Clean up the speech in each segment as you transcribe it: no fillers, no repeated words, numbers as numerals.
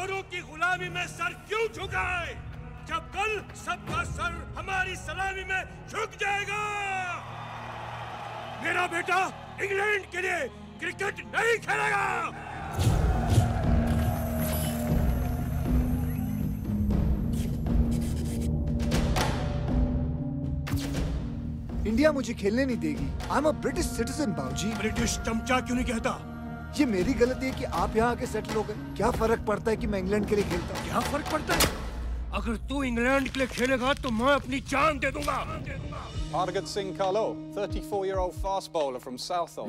औरों की गुलामी में सर क्यों झुकाए, जब कल सबका सर हमारी सलामी में झुक जाएगा। मेरा बेटा इंग्लैंड के लिए क्रिकेट नहीं खेलेगा। इंडिया मुझे खेलने नहीं देगी। I am a British citizen बाबूजी। ब्रिटिश चमचा क्यों नहीं कहता? ये मेरी गलती है कि आप यहाँ आके सेटल हो गए। क्या फर्क पड़ता है कि मैं इंग्लैंड के लिए खेलता हूँ? क्या फर्क पड़ता है? अगर तू इंग्लैंड के लिए खेलेगा तो मैं अपनी जान दे दूंगा। Hardeep Singh Carlo, 34-year-old fast bowler from Southall.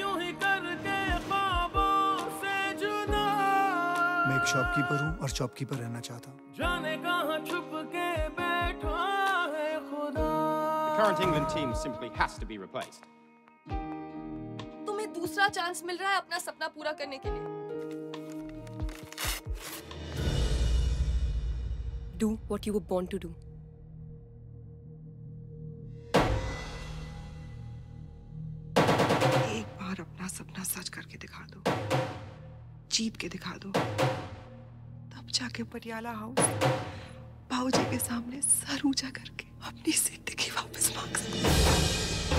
मैं एक शॉपकीपर हूँ और शॉपकीपर रहना चाहता हूँ। The current England team simply has to be replaced. तुम्हें दूसरा चांस मिल रहा है अपना सपना पूरा करने के लिए। Do what you were born to do. एक बार अपना सपना सच करके दिखा दो, जीत के दिखा दो, तब जाके पटियाला हाउस बाबूजी के सामने सर ऊंचा करके अपनी जिंदगी वापस मांग सकते।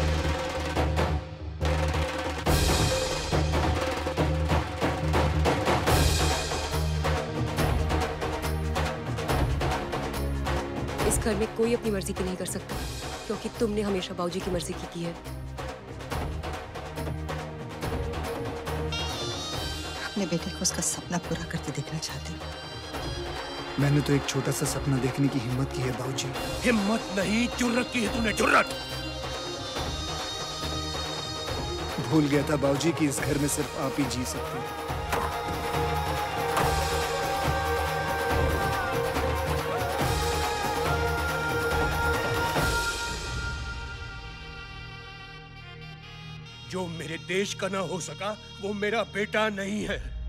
इस घर में कोई अपनी मर्जी की नहीं कर सकता, क्योंकि तुमने हमेशा बाबूजी की मर्जी की है। अपने बेटे को उसका सपना पूरा करके देखना चाहती हूँ। मैंने तो एक छोटा सा सपना देखने की हिम्मत की है बाबूजी। हिम्मत नहीं, जुर्रत की है तूने, जुर्रत। भूल गया था बाबूजी कि इस घर में सिर्फ आप ही जी सकते हैं। जो मेरे देश का ना हो सका वो मेरा बेटा नहीं है।